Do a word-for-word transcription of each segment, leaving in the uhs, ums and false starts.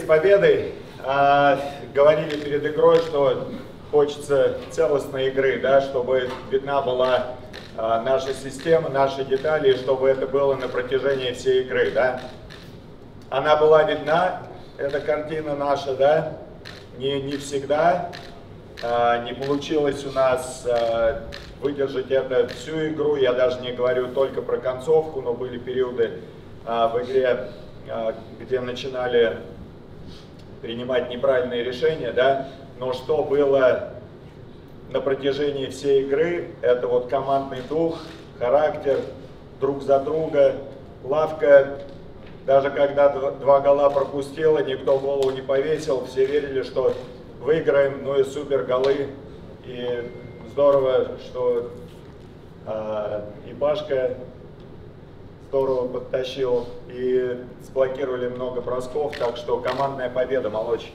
победой. А, говорили перед игрой, что хочется целостной игры, да, чтобы видна была а, наша система, наши детали, и чтобы это было на протяжении всей игры. Да. Она была видна, эта картина наша, да, не, не всегда. А, не получилось у нас а, выдержать это всю игру. Я даже не говорю только про концовку, но были периоды а, в игре, а, где начинали принимать неправильные решения, да, но что было на протяжении всей игры, это вот командный дух, характер, друг за друга, лавка. Даже когда два гола пропустила, никто голову не повесил, все верили, что выиграем, ну и супер голы. И здорово, что э, и Пашка здорово подтащил, и сблокировали много бросков, так что командная победа, молодчики.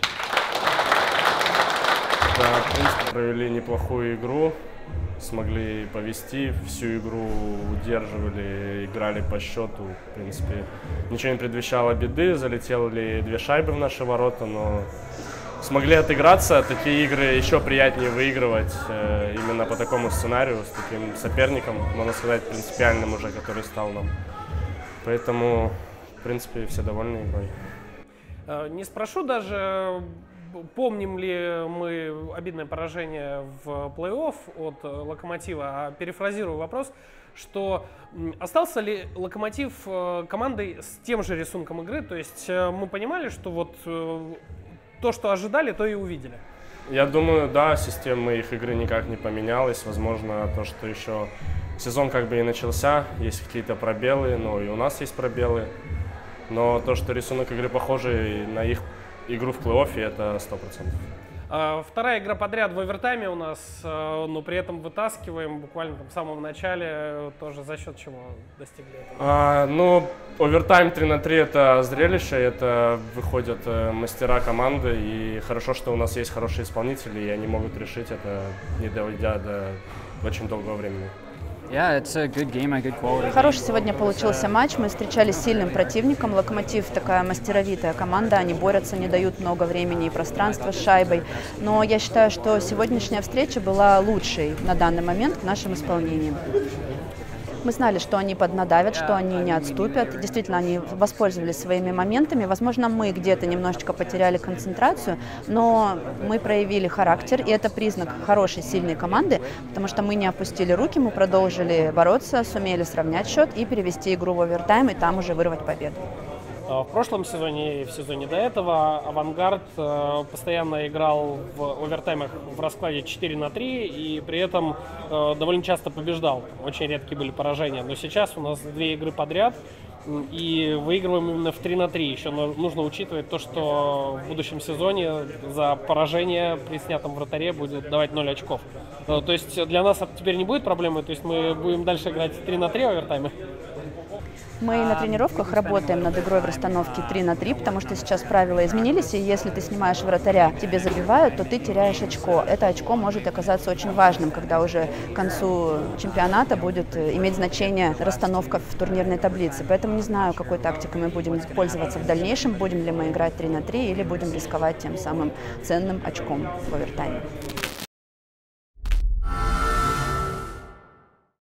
Да, в принципе, провели неплохую игру, смогли повести, всю игру удерживали, играли по счету, в принципе, ничего не предвещало беды, залетели две шайбы в наши ворота, но смогли отыграться. Такие игры еще приятнее выигрывать э, именно по такому сценарию, с таким соперником, можно сказать, принципиальным уже, который стал нам. Поэтому, в принципе, все довольны игрой. Не спрошу даже, помним ли мы обидное поражение в плей-офф от «Локомотива», а перефразирую вопрос, что остался ли «Локомотив» командой с тем же рисунком игры, то есть мы понимали, что вот то, что ожидали, то и увидели? Я думаю, да, система их игры никак не поменялась. Возможно, то, что еще сезон как бы и начался, есть какие-то пробелы, но и у нас есть пробелы. Но то, что рисунок игры похожий на их игру в плей-оффе, это сто процентов. Вторая игра подряд в овертайме у нас, но при этом вытаскиваем буквально там в самом начале, тоже за счет чего достигли этого? А, ну, овертайм три на три это зрелище, это выходят мастера команды, и хорошо, что у нас есть хорошие исполнители, и они могут решить это, не доводя до очень долгого времени. Хороший сегодня получился матч. Мы встречались с сильным противником. «Локомотив» такая мастеровитая команда. Они борются, не дают много времени и пространства с шайбой. Но я считаю, что сегодняшняя встреча была лучшей на данный момент в нашем исполнении. Мы знали, что они поднадавят, что они не отступят. Действительно, они воспользовались своими моментами. Возможно, мы где-то немножечко потеряли концентрацию, но мы проявили характер, и это признак хорошей, сильной команды, потому что мы не опустили руки, мы продолжили бороться, сумели сравнять счет и перевести игру в овертайм, и там уже вырвать победу. В прошлом сезоне и в сезоне до этого «Авангард» постоянно играл в овертаймах в раскладе четыре на три и при этом довольно часто побеждал. Очень редкие были поражения. Но сейчас у нас две игры подряд и выигрываем именно в три на три. Еще нужно учитывать то, что в будущем сезоне за поражение при снятом вратаре будет давать ноль очков. То есть для нас это теперь не будет проблемы, то есть мы будем дальше играть три на три в овертайме. Мы на тренировках работаем над игрой в расстановке три на три, потому что сейчас правила изменились, и если ты снимаешь вратаря, тебе забивают, то ты теряешь очко. Это очко может оказаться очень важным, когда уже к концу чемпионата будет иметь значение расстановка в турнирной таблице. Поэтому не знаю, какой тактикой мы будем пользоваться в дальнейшем, будем ли мы играть три на три или будем рисковать тем самым ценным очком в овертайме.